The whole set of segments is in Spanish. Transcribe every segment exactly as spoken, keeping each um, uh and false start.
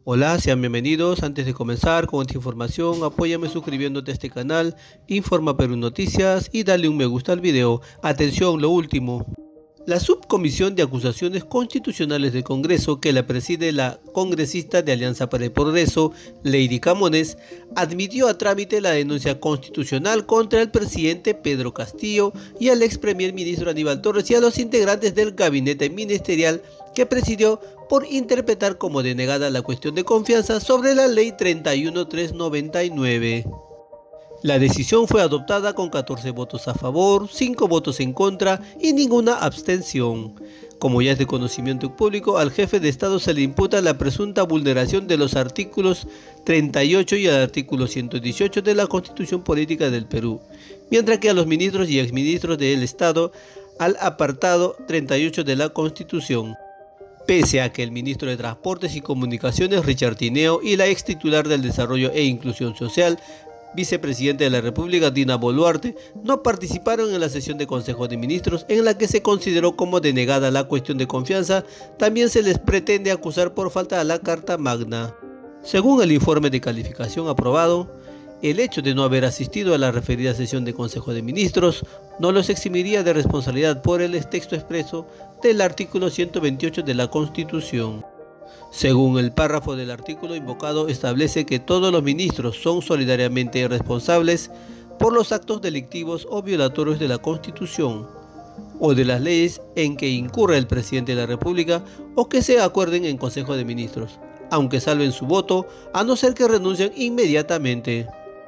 Hola, sean bienvenidos. Antes de comenzar con esta información, apóyame suscribiéndote a este canal, Informa Perú Noticias y dale un me gusta al video. Atención, lo último. La Subcomisión de Acusaciones Constitucionales del Congreso, que la preside la congresista de Alianza para el Progreso, Lady Camones, admitió a trámite la denuncia constitucional contra el presidente Pedro Castillo y al ex primer ministro Aníbal Torres y a los integrantes del gabinete ministerial que presidió por interpretar como denegada la cuestión de confianza sobre la Ley treinta y uno mil trescientos noventa y nueve. La decisión fue adoptada con catorce votos a favor, cinco votos en contra y ninguna abstención. Como ya es de conocimiento público, al jefe de Estado se le imputa la presunta vulneración de los artículos treinta y ocho y el artículo ciento dieciocho de la Constitución Política del Perú, mientras que a los ministros y exministros del Estado al apartado treinta y ocho de la Constitución. Pese a que el ministro de Transportes y Comunicaciones, Richard Tineo, y la ex titular del Desarrollo e Inclusión Social, vicepresidente de la República, Dina Boluarte, no participaron en la sesión de Consejo de Ministros en la que se consideró como denegada la cuestión de confianza, también se les pretende acusar por falta a la Carta Magna. Según el informe de calificación aprobado, el hecho de no haber asistido a la referida sesión de Consejo de Ministros no los eximiría de responsabilidad por el texto expreso del artículo ciento veintiocho de la Constitución. Según el párrafo del artículo invocado, establece que todos los ministros son solidariamente responsables por los actos delictivos o violatorios de la Constitución o de las leyes en que incurra el presidente de la República o que se acuerden en Consejo de Ministros, aunque salven su voto, a no ser que renuncien inmediatamente.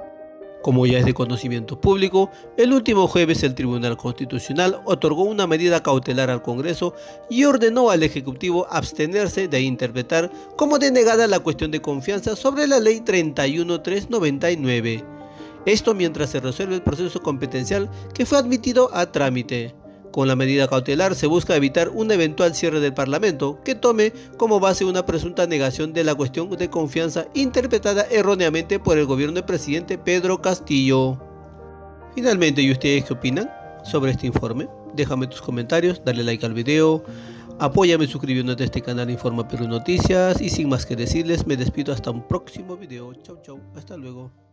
Como ya es de conocimiento público, el último jueves el Tribunal Constitucional otorgó una medida cautelar al Congreso y ordenó al Ejecutivo abstenerse de interpretar como denegada la cuestión de confianza sobre la Ley treinta y uno mil trescientos noventa y nueve. Esto mientras se resuelve el proceso competencial que fue admitido a trámite. Con la medida cautelar se busca evitar un eventual cierre del Parlamento que tome como base una presunta negación de la cuestión de confianza interpretada erróneamente por el gobierno del presidente Pedro Castillo. Finalmente, ¿y ustedes qué opinan sobre este informe? Déjame tus comentarios, dale like al video, apóyame suscribiéndote a este canal Informa Perú Noticias y sin más que decirles, me despido hasta un próximo video. Chau chau, hasta luego.